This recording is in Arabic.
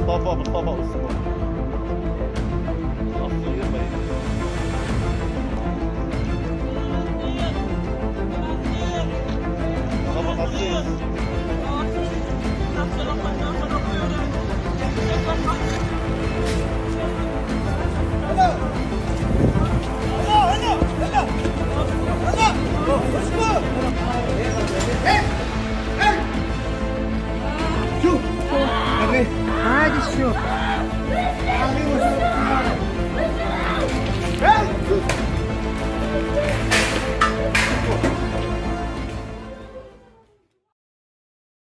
مصطفى اسمه الأصيل باين. مصطفى الأصيل. شوف عادي الشوف.